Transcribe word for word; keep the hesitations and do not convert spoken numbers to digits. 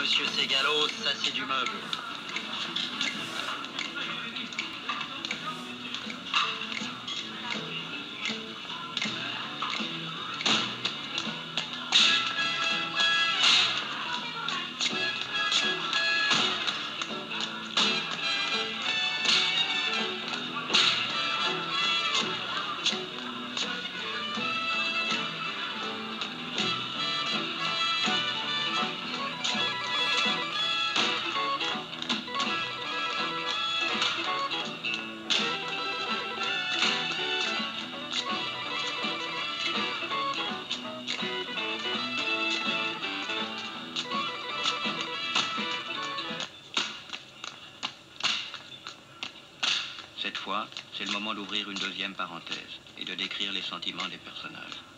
Monsieur Ségalo, ça c'est du meuble. Cette fois, c'est le moment d'ouvrir une deuxième parenthèse et de décrire les sentiments des personnages.